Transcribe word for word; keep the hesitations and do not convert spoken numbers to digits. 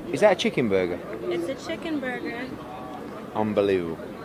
Is that a chicken burger? It's a chicken burger. Unbelievable.